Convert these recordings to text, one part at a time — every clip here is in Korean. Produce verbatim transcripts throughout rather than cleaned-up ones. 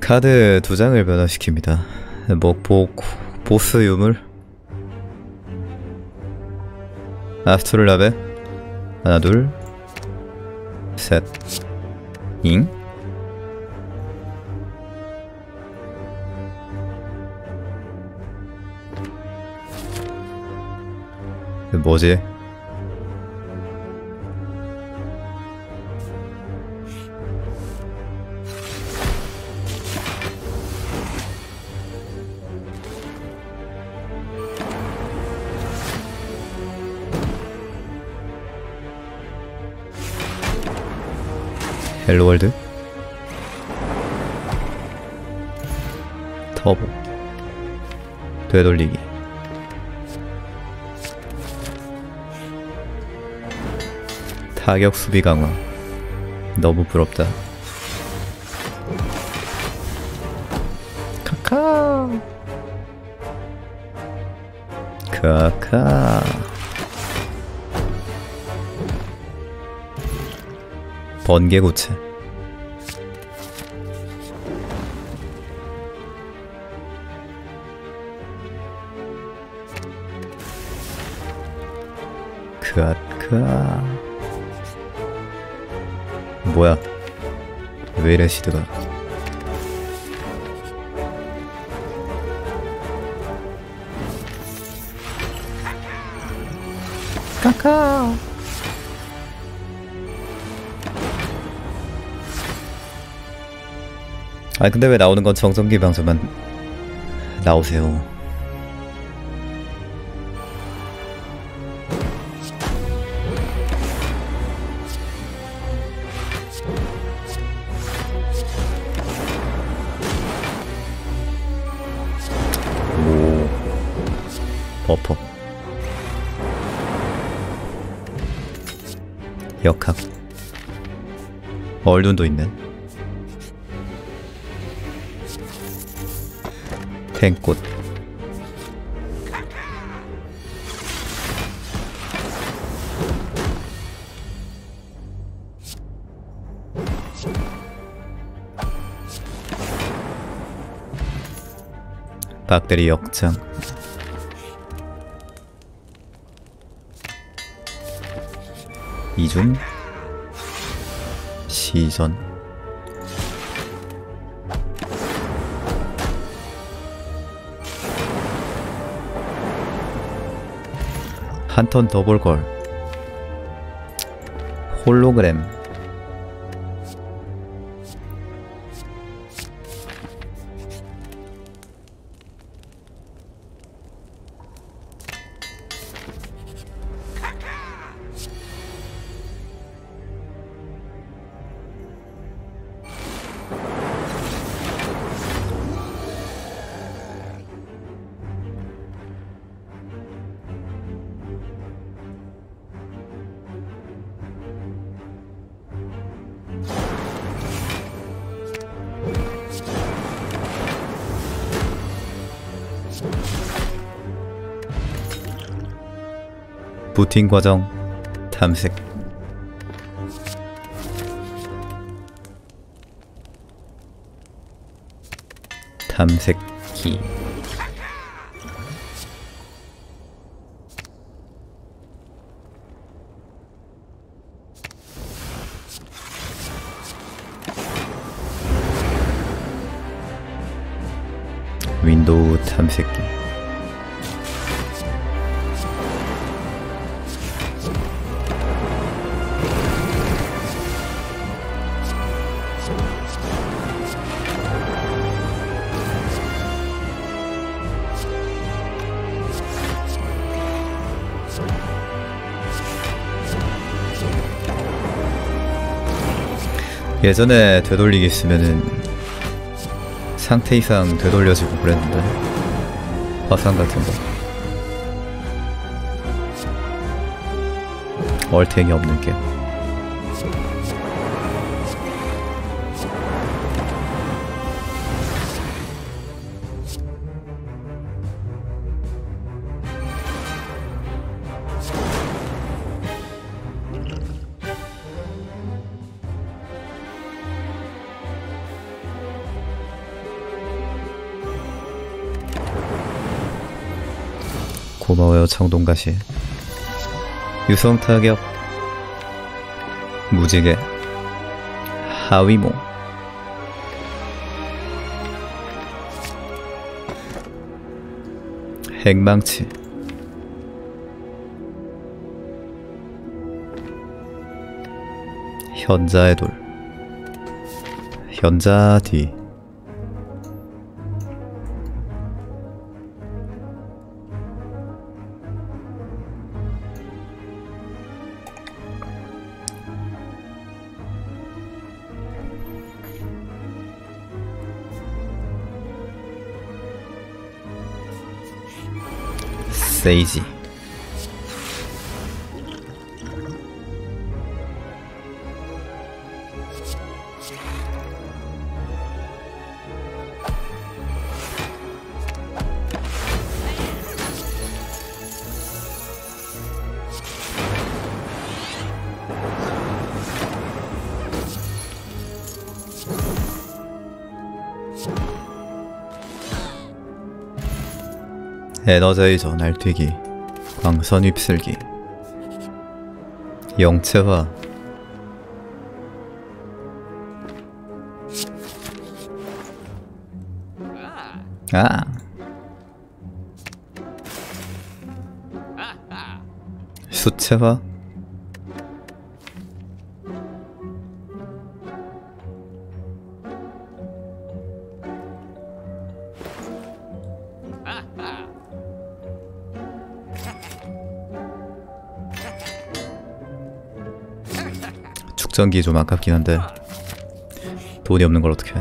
카드 두 장을 변화시킵니다. 먹복 보스 유물 아스트롤라베 하나 둘 셋 잉? 뭐지? 헬로월드 터보 되돌리기 타격 수비 강화 너무 부럽다. 카카 카카 번개고체 크아크아 뭐야 왜 이래 시드가 카카 아 근데 왜 나오는 건 정성기 방송만 나오세요. 오 버퍼 역학 얼눈도 있네. 탱꽃 박대리 역장 이중 시전 한 턴 더 볼걸. 홀로그램 부팅 과정 탐색 탐색기 윈도우 탐색기 예전에 되돌리기 쓰면은 상태 이상 되돌려지고 그랬는데 화상 같은 거 얼탱이 없는 게 고마워요 청동가시. 유성 타격 무지개 하위모 핵망치 현자의 돌 현자 뒤 세이지 에너자이저 날뛰기 광선 휩쓸기 영체화 아 수채화 축전기 좀 아깝긴 한데 돈이 없는 걸 어떡해.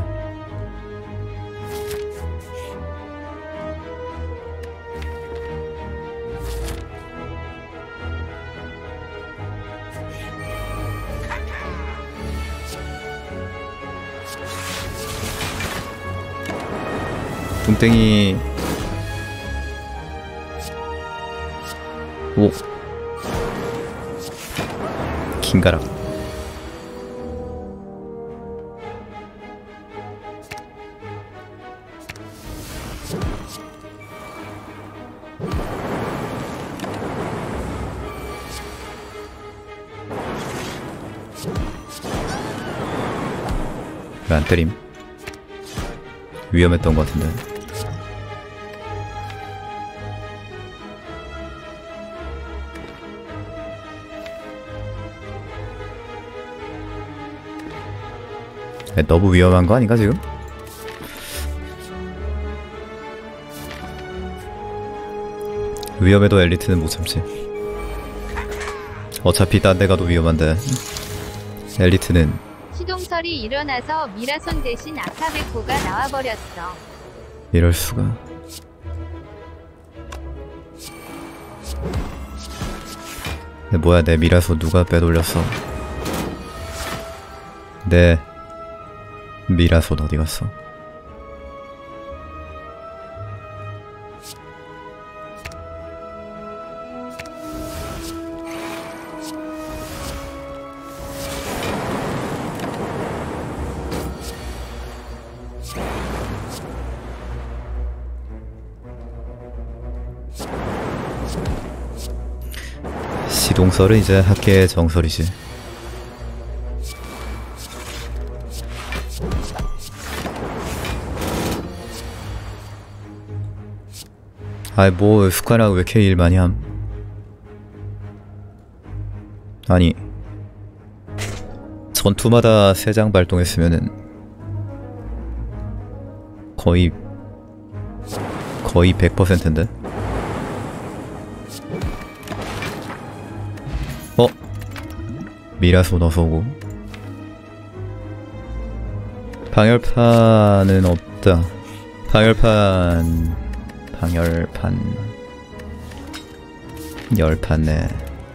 뚱땡이 오 긴가락 왜 안 때림? 위험했던 것 같은데. 야, 너무 위험한 거 아닌가 지금? 위험해도 엘리트는 못 참지. 어차피 딴 데 가도 위험한데 엘리트는. 시동설이 일어나서 미라손 대신 아카베코가 나와버렸어. 이럴 수가. 뭐야 내 미라손 누가 빼돌렸어? 내 미라손 어디 갔어? 시동설은 이제 학계의 정설이지. 아이 뭐 숟가락 왜 이렇게 일 많이 함? 아니 전투마다 세 장 발동했으면은 거의 거의 백 퍼센트인데? 어? 미라손 어서오고. 방열판은 없다. 방열판... 방열판... 열판네.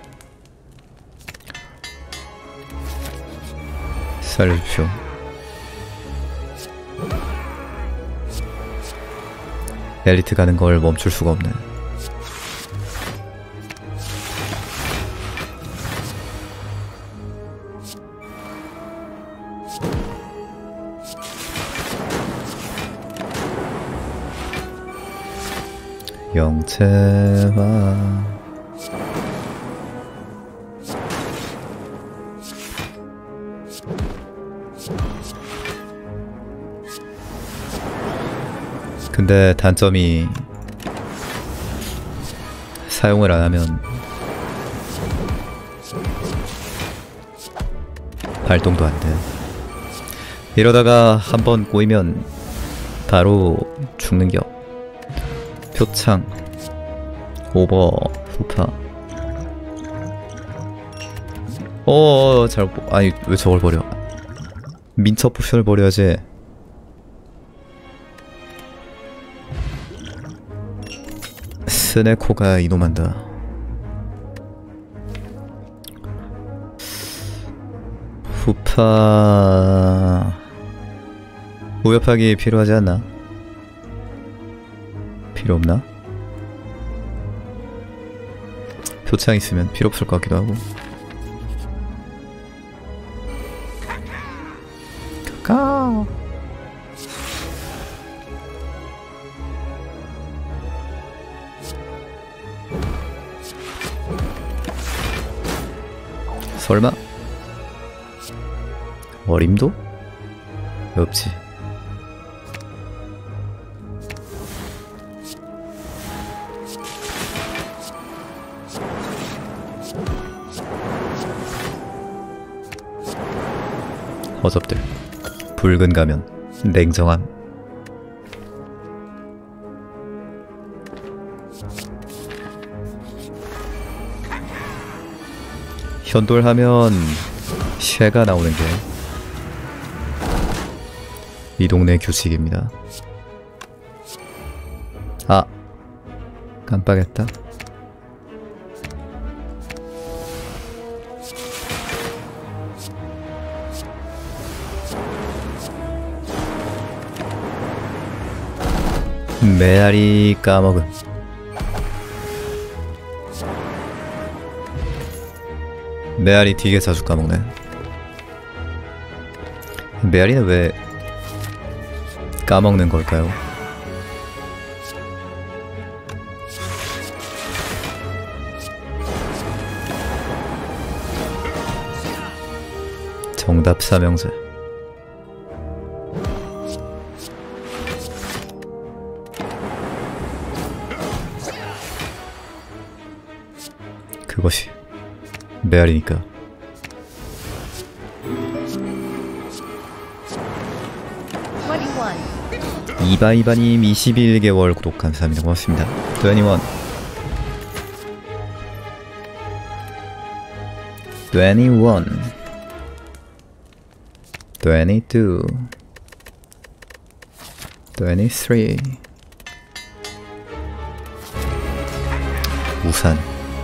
살려주십시오. 엘리트 가는 걸 멈출 수가 없네. 영체화. 근데 단점이 사용을 안 하면 발동도 안 돼. 이러다가 한번 꼬이면 바로 죽는겨. 표창 오버 후파. 어어 잘 아니 왜 저걸 버려. 민첩 포션을 버려야지. 스네코가 이놈한다. 후파 무협하기 필요하지 않나? 필요 없나? 표창 있으면 필요 없을 것 같기도 하고. 가. 설마? 어림도? 없지. 허접들. 붉은 가면, 냉정함. 현돌하면 쉐가 나오는 게 이 동네 규칙입니다. 아, 깜빡했다. 메아리 까먹음. 메아리 되게 자주 까먹네. 메아리는 왜 까먹는 걸까요? 정답 삼형제. 그것이 메아리니까. 이바이바님 이십일 개월 구독 감사합니다. 고맙습니다. 이십일 이십일 이십이 이십삼 우산.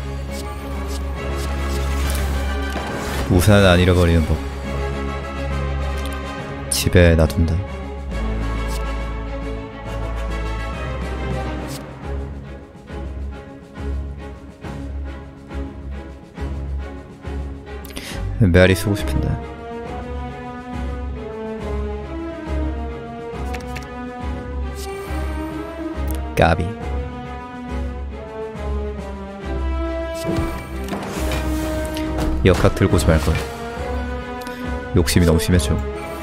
우산 안 잃어버리는 법. 집에 놔둔다. 메아리 쓰고 싶은데. 까비. 역학 들고 오지 말걸. 욕심이 너무 심했죠.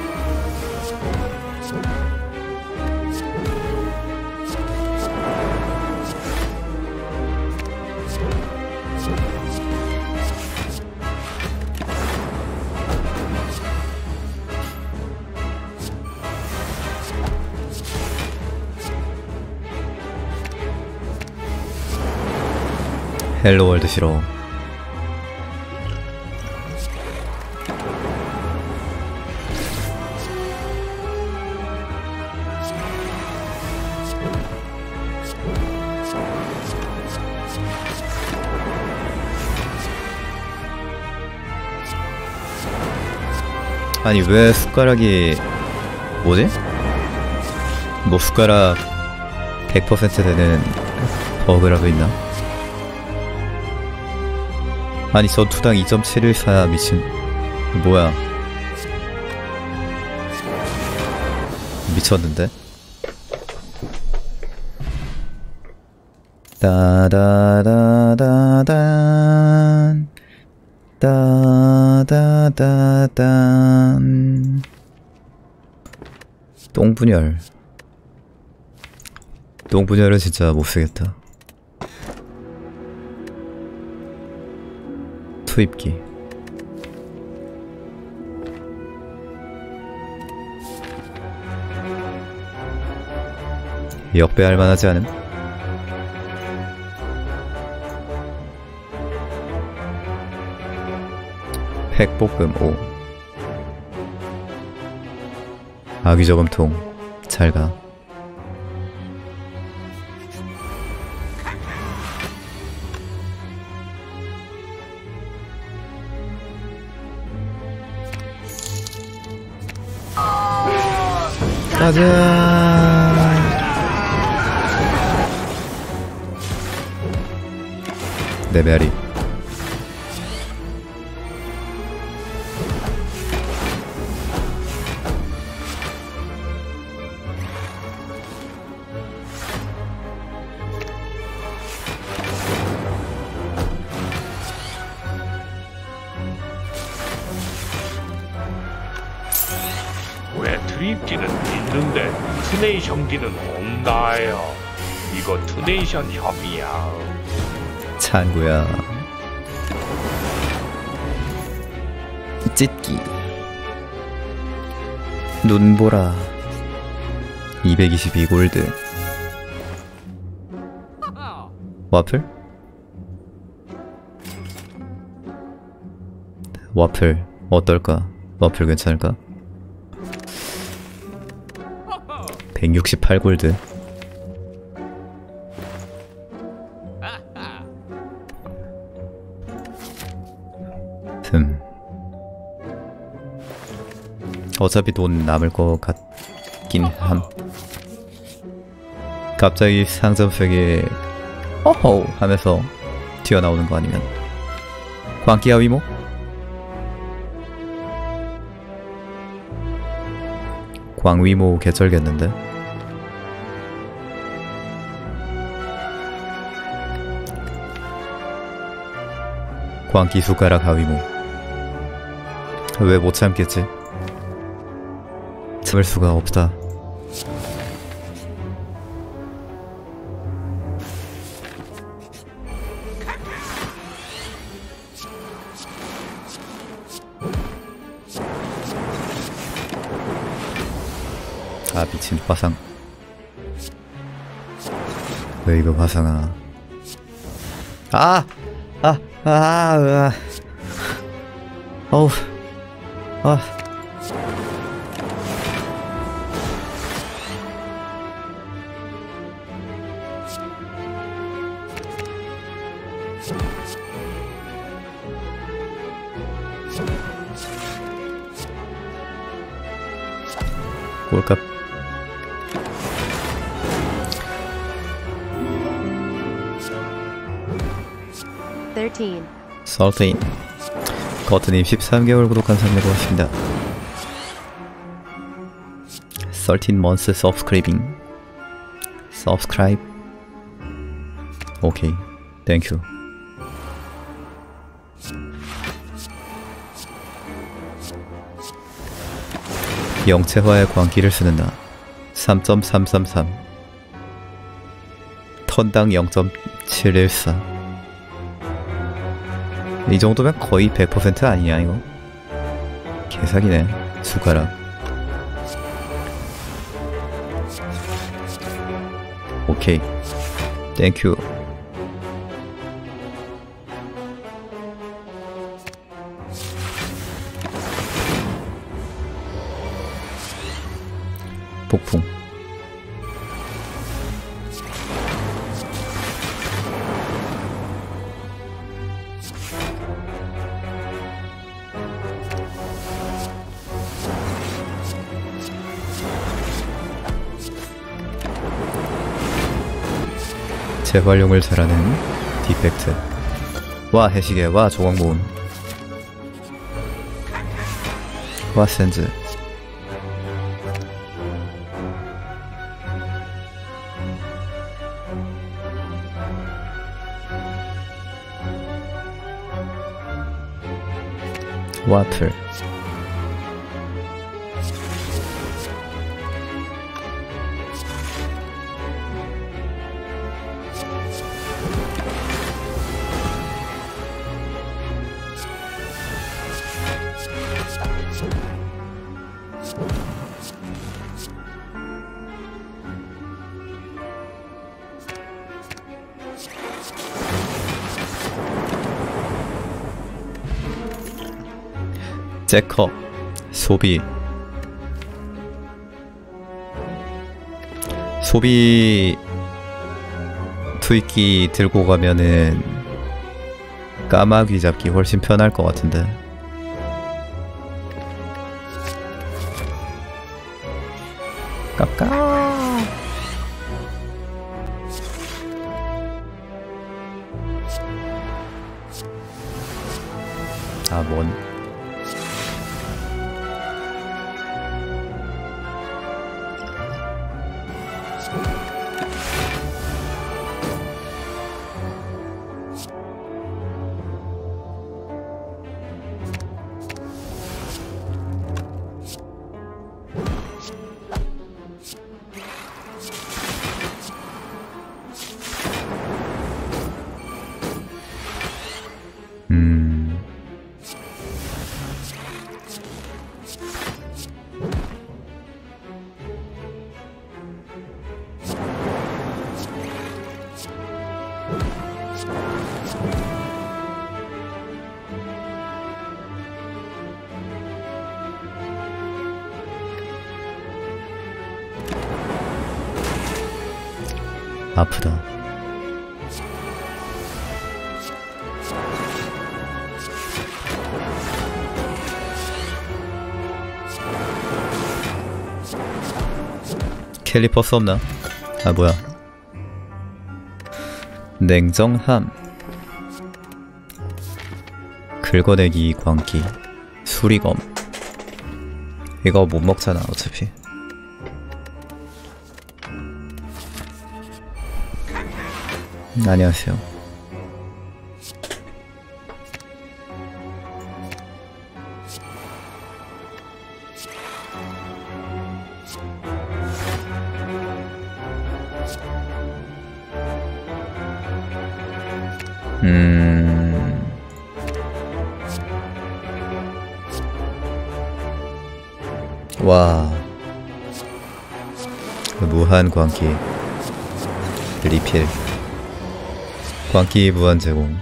헬로월드 싫어. 아니 왜 숟가락이 뭐지? 뭐 숟가락 백 퍼센트 되는 버그라도 있나? 아니 전투당 이 점 칠일사 미친. 뭐야 미쳤는데? 따다다다단 따다다단 똥분열. 똥분열은 진짜 못쓰겠다. 투입기. 역배할 만하지 않음? 팩볶음 오. 아기저금통 잘가. 가자. 내 메아리. 왜 트립기는 있는데 투네이션기는 없나요? 이거 투네이션 협의야. 찬구야. 찢기. 눈보라. 이백이십이 골드. 와플? 와플 어떨까? 와플 괜찮을까? 백육십팔 골드. 흠. 어차피 돈 남을 것 같긴 함. 갑자기 상점팩에 어허 하면서 튀어나오는 거 아니면 광기야 위모? 광위모 개쩔겠는데? 광기 숟가락 하위모. 왜 못 참겠지? 참을 수가 없다. 아 미친 화상. 왜 이거 화상아. 아! 아! 아! 아! 어우. 아. 꼴값. thirteen. 설테인. 거트님 십삼 개월 구독 감사합니다. 고맙습니다. thirteen months subscribing. subscribe. 오케이. 땡큐. 영체화의 광기를 쓰는 나. 삼 점 삼삼삼. 턴당 영 점 칠일사. 이 정도면 거의 백 퍼센트 아니냐 이거? 개사기네. 숟가락. 오케이. 땡큐. 폭풍. 재활용을 잘하는 디펙트. 와 해시계. 와 조광모음. 와 센즈. 와플. 잭컵 소비 소비 투입기 들고 가면은 까마귀 잡기 훨씬 편할 것 같은데. 깝까. 아, 뭔. 음. 아프다. 캘리퍼스 없나? 아, 뭐야. 냉정함, 긁어내기 광기, 수리검. 이거 못 먹잖아 어차피. 안녕하세요. 음... 와... 무한 광기 리필, 광기 무한 제공.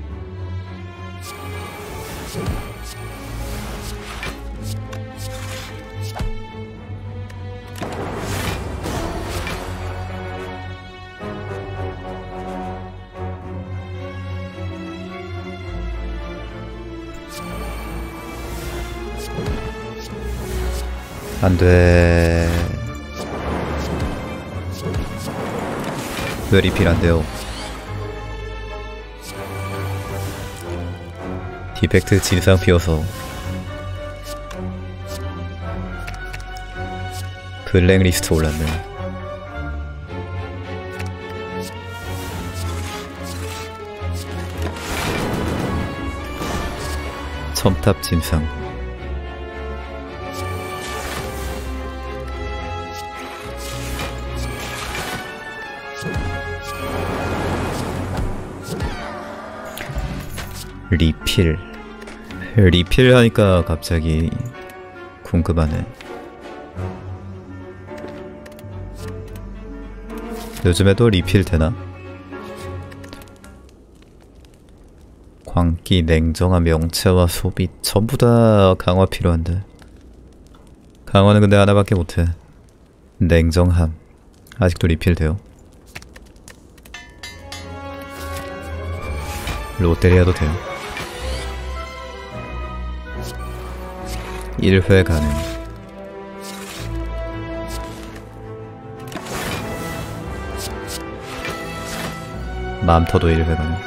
안돼. 왜 리필 안돼요? 디펙트 진상 피어서 블랙리스트 올랐네. 첨탑 진상. 리필. 리필 하니까 갑자기 궁금하네. 요즘에도 리필 되나? 광기, 냉정한 명체와 소비 전부 다 강화 필요한데. 강화는 근데 하나밖에 못해. 냉정함. 아직도 리필 돼요. 롯데리아도 돼요. 일 회 가능. 맘터도 일 회 가능.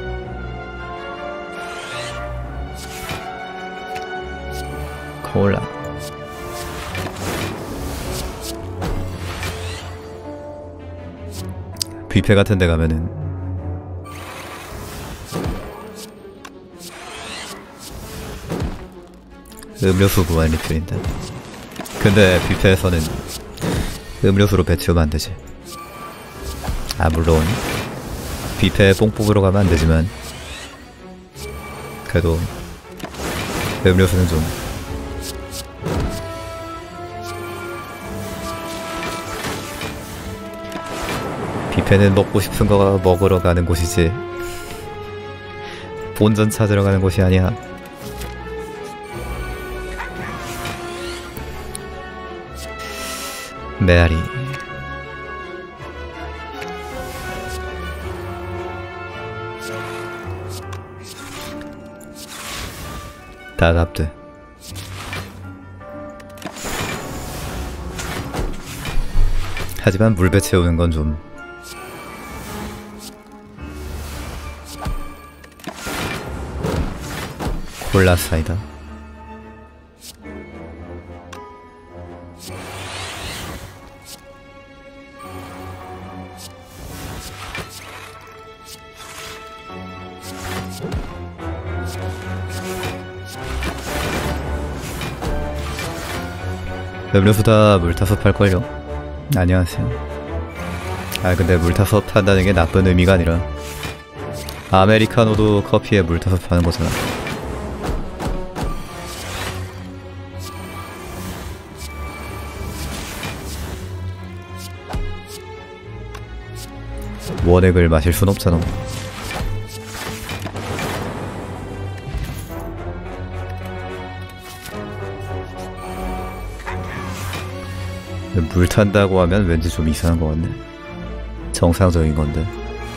콜라. 뷔페 같은 데 가면은 음료수 무한 리필인데. 근데 뷔페에서는 음료수로 배치우면 안 되지. 아 물론 뷔페에 뽕 뽑으러 가면 안 되지만 그래도 음료수는 좀 뷔페는 먹고 싶은 거 먹으러 가는 곳이지 본전 찾으러 가는 곳이 아니야. 메아리 다갑드 하지만 물배 채우는 건 좀 콜라 사이다. 음료수 다 물타서 팔걸요? 안녕하세요. 아 근데 물타서 판다는 게 나쁜 의미가 아니라 아메리카노도 커피에 물타서 파는 거잖아. 원액을 마실 순 없잖아. 물 탄다고 하면 왠지 좀 이상한 것 같네. 정상적인 건데.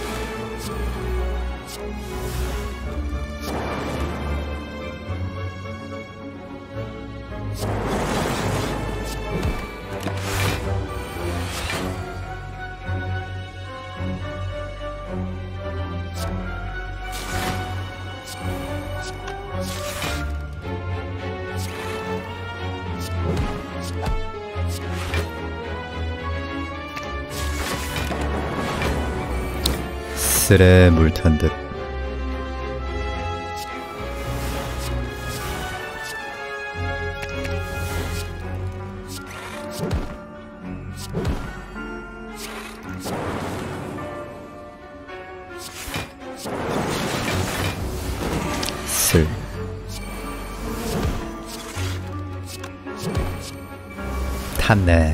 쓸에 물 탄 듯. 쓸. 탔네.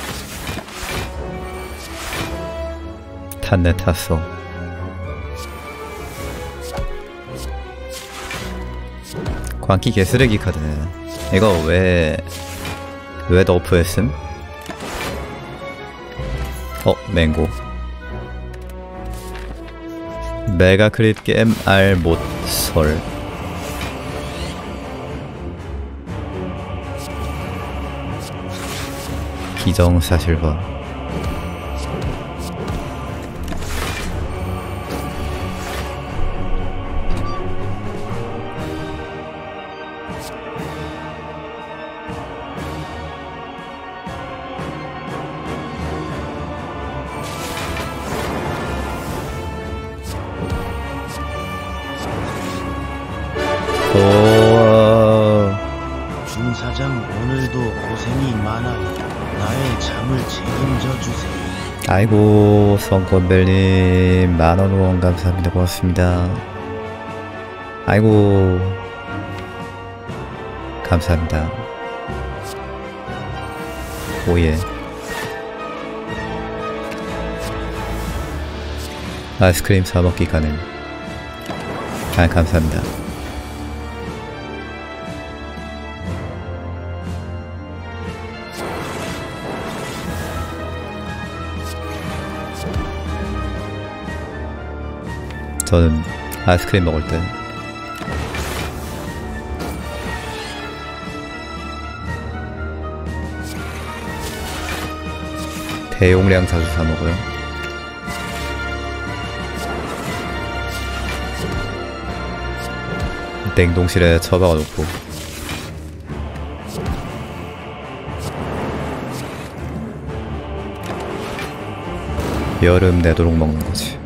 탔네 탔어. 광기 개쓰레기 카드네. 이거 왜, 왜 너프했음? 어, 맹고. 메가 크릿 게임 알 못설. 기정사실화. 중사장 오늘도 고생이 많아요. 나의 잠을 책임져 주세요. 아이고 성건벨님 만원 후원 감사합니다. 고맙습니다. 아이고 감사합니다. 오예. 아이스크림 사먹기 가능. 아 감사합니다. 저는 아이스크림 먹을 때 대용량 자주 사 먹어요. 냉동실에 처박아 놓고 여름 내도록 먹는 거지.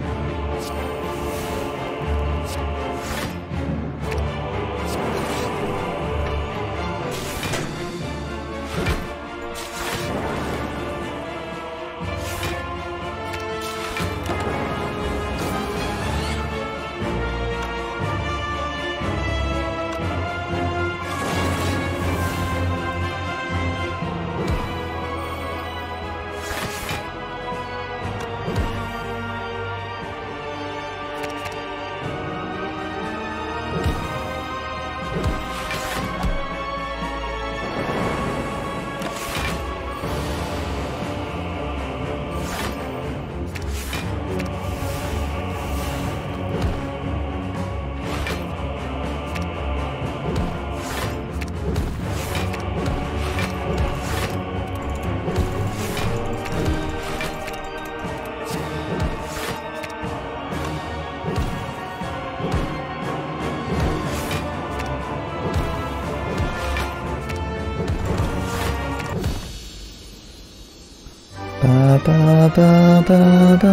빠바바바바.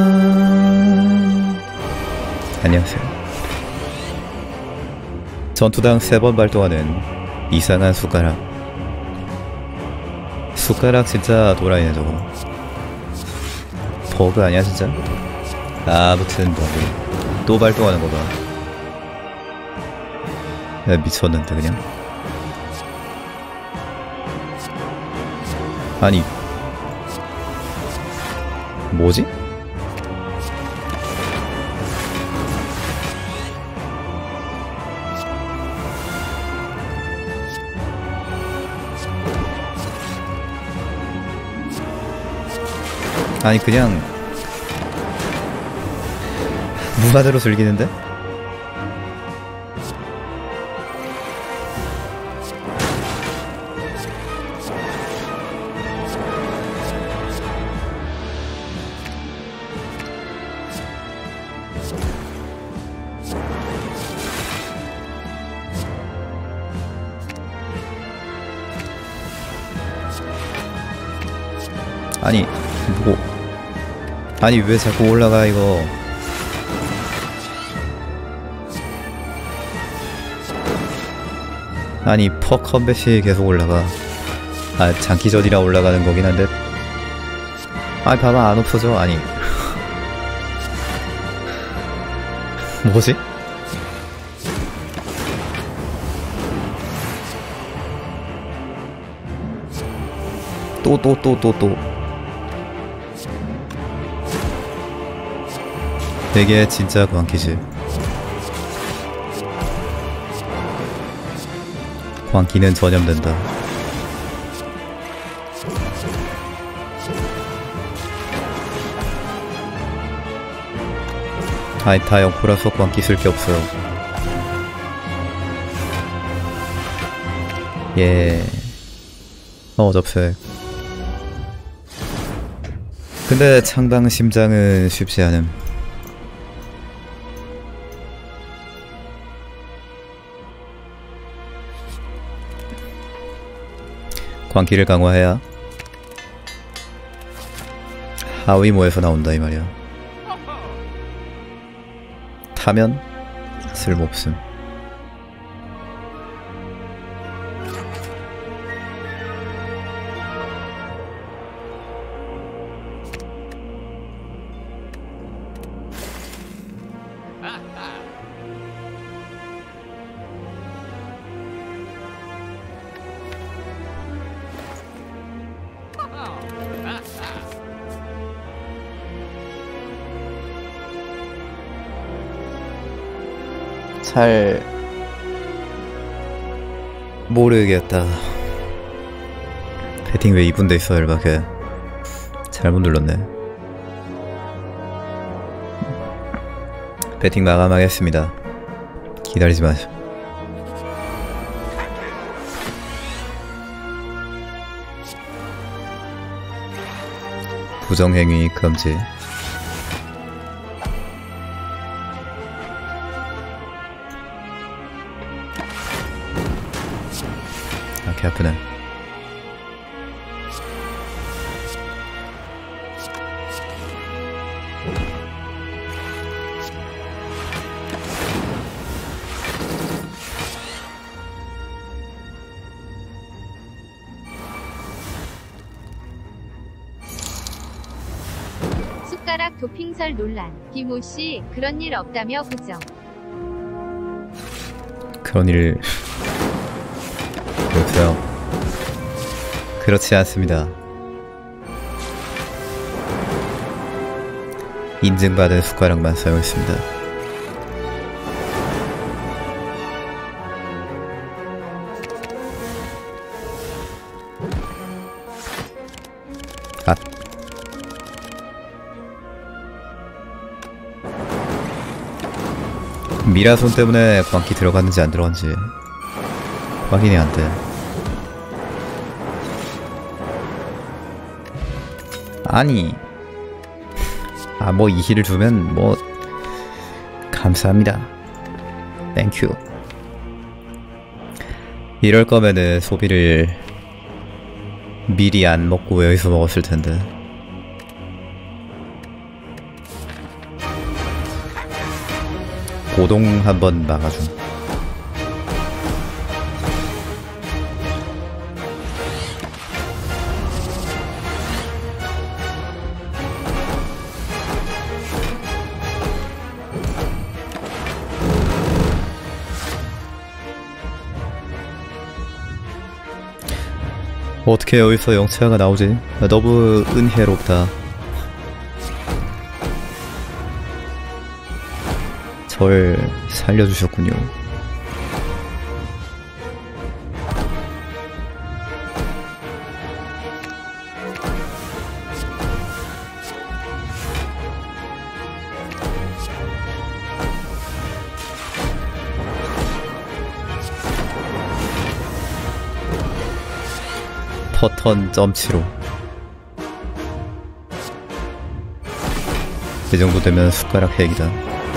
안녕하세요. 전투당 세 번 발동하는 이상한 숟가락. 숟가락 진짜 도라이네 저거. 버그 아니야 진짜? 아무튼 버그. 또 발동하는 거 봐. 야, 미쳤는데 그냥. 아니 뭐지? 아니 그냥 무마대로 즐기는데? 아니 뭐 아니 왜 자꾸 올라가 이거. 아니 퍼 컴뱃이 계속 올라가. 아 장기전이라 올라가는 거긴 한데. 아니 봐봐 안 없어져. 아니 뭐지? 또 또 또 또 또 되게 진짜 광기지. 광기는 전염된다. 아이 다 영코라서 광기 쓸 게 없어요. 예. 어 접색. 근데 창당 심장은 쉽지 않음. 광기를 강화해야 하위모에서 나온다 이 말이야. 타면 쓸모없음. 잘 모르겠다. 배팅 왜 이분 돼 있어 열받게. 잘못 눌렀네. 배팅 마감하겠습니다. 기다리지 마세요. 부정행위 금지. 아, 개 아프네. 숟가락 도핑설 논란. 김호씨 그런 일 없다며 부정. 그런 일 없어요. 그렇지 않습니다. 인증받은 숟가락만 사용했습니다. 아. 미라손 때문에 광기 들어갔는지 안 들어갔는지 확인이 안 돼. 아니 아 뭐 이 힐을 주면 뭐 감사합니다. 땡큐. 이럴 거면은 소비를 미리 안 먹고 여기서 먹었을 텐데. 고동 한번 막아줌. 어떻게 여기서 영체화가 나오지? 너무 은혜롭다. 절 살려주셨군요. 퍼턴 점치로 이 정도 되면 숟가락 핵이다.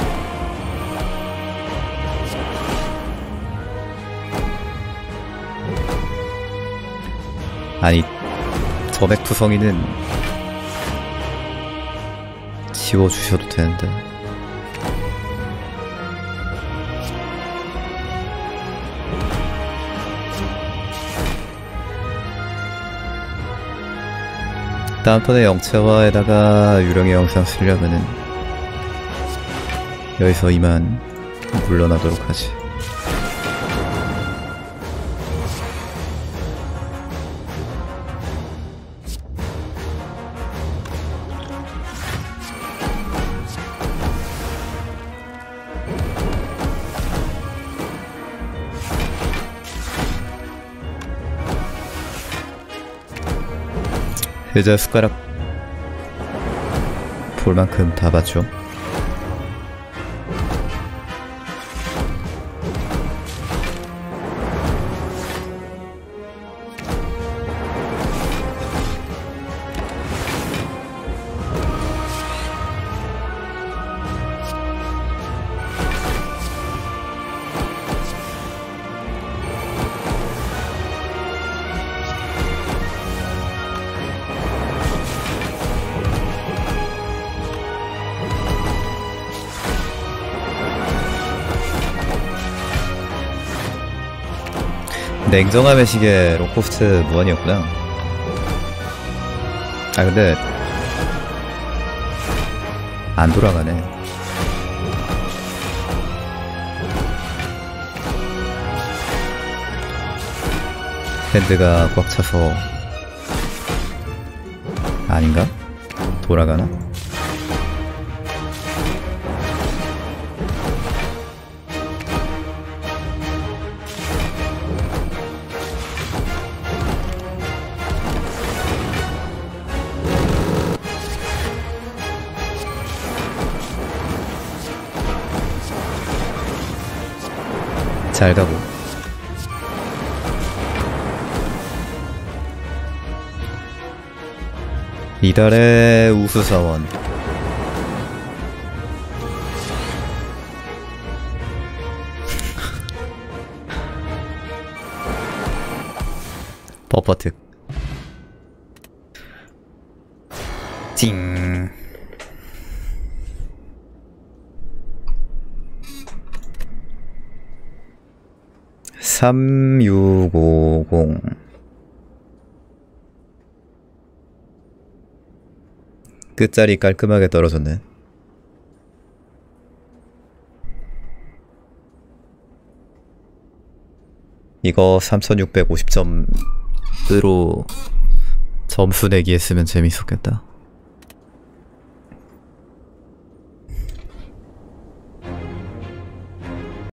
아니 점액투성이는 지워주셔도 되는데. 다음번에 영체화에다가 유령의 영상 쓰려면은 여기서 이만 물러나도록 하지. 이제 숟가락 볼 만큼 다 봤죠. 냉정함의 시계 로코스트 무한이었구나. 아 근데 안 돌아가네. 핸드가 꽉 차서 아닌가? 돌아가나? 잘 가고. 이달의 우수사원. 버퍼특. 찡. 삼육오공. 끝자리 깔끔하게 떨어졌네. 이거 삼천육백오십 점으로 점수 내기 했으면 재밌었겠다.